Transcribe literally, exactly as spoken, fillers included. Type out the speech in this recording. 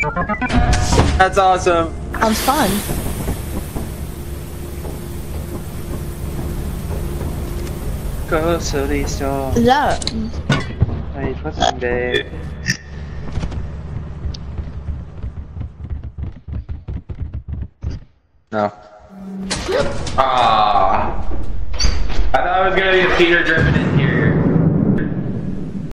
That's awesome. Sounds fun. Grocery store. Yeah. Hey, what's in there? No. Ah. I thought it was gonna be a Peter driven in here.